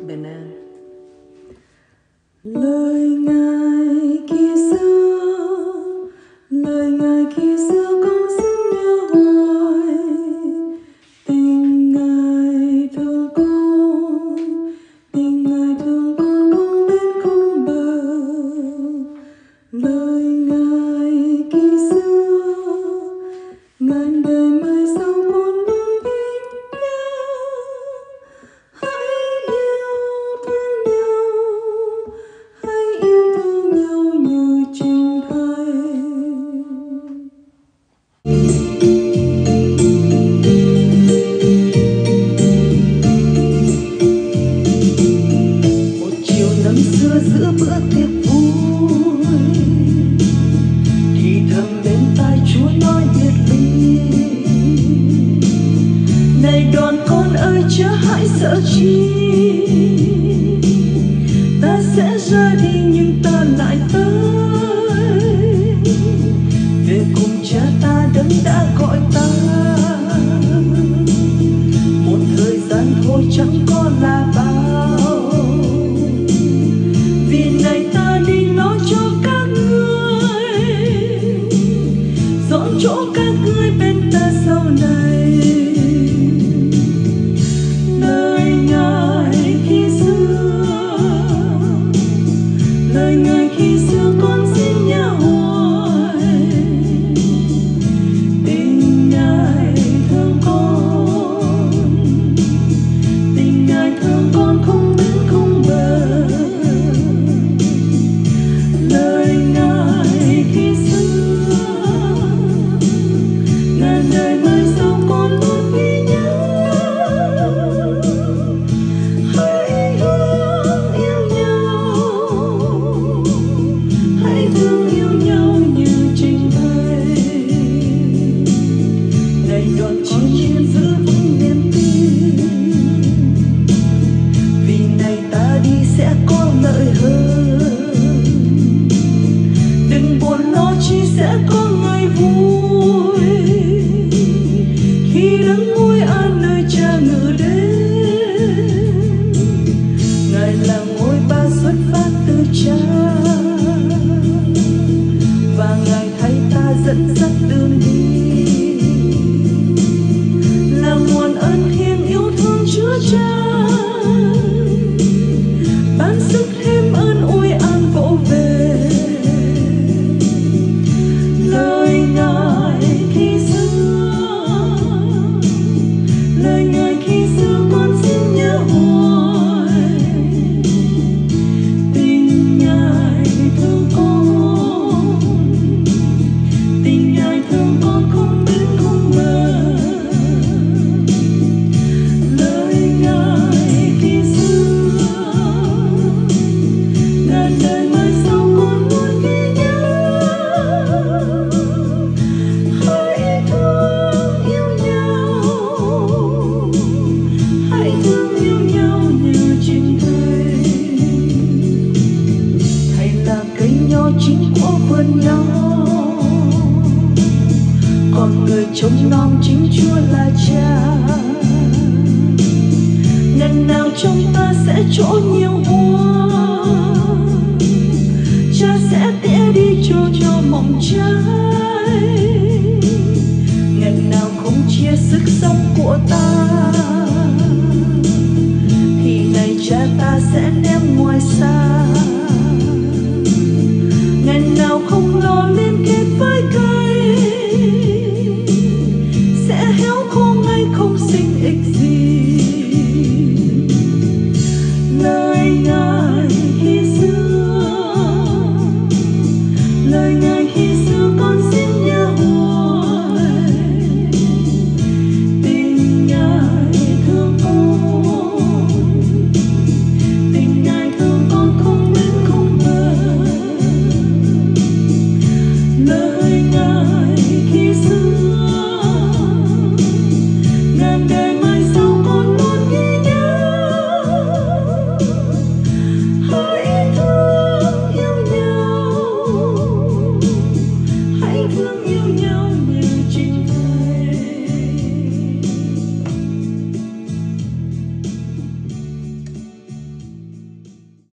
Benin. Lời ngài khi xưa con rất nhớ hoài, tình ngài thương con không đến không bờ. Lời ngài khi xưa ngàn đời mai sau con luôn biết nhớ. Hãy yêu thương nhau như chính Thầy. Một chiều năm xưa giữa bữa tiệc vui, thì thầm bên tai Chúa nói biệt ly. Này đoàn con ơi chớ hãy sợ chi, ta sẽ ra đi nhưng ta lại tới, về cùng Cha ta đấng đã gọi ta. Một thời gian thôi chẳng có là bao, vì này ta đi nói cho các ngươi, dọn chỗ các ngươi bên ta sau này. Lời ngài khi xưa con xin nhớ hoài, tình ngài thương con không đến không bờ. Lời ngài khi xưa ngàn đời mai sau con luôn ghi nhớ. Hãy thương yêu nhau như chính Thầy. Này đoàn con chiên giữ vững niềm tin, vì này ta đi sẽ có lợi hơn. Đừng buồn lo chi sẽ có ngày vui, khi đấng ngôi an nơi Cha ngự đến. Ngài là ngôi ba xuất phát từ Cha, và Ngài thay ta dẫn dắt đường đi, là nguồn ơn thiêng yêu thương Chúa Cha, ban sức thêm ơn ủi an vỗ về. Lời ngài khi xưa con xin nhớ hoài, tình ngài thương con không đến không bờ. Lời ngài khi xưa ngàn đời mai sau con luôn ghi nhớ. Hãy thương yêu nhau như chính Thầy. Thầy là cây nho chính của vườn nho, còn người trông nom chính Chúa là Cha. Ngần nào trong ta sẽ trổ nhiều hoa, Cha sẽ tỉa đi cho mỏng trái. Ngần nào không chia sức sống của ta, thì này Cha ta sẽ ném ngoài xa.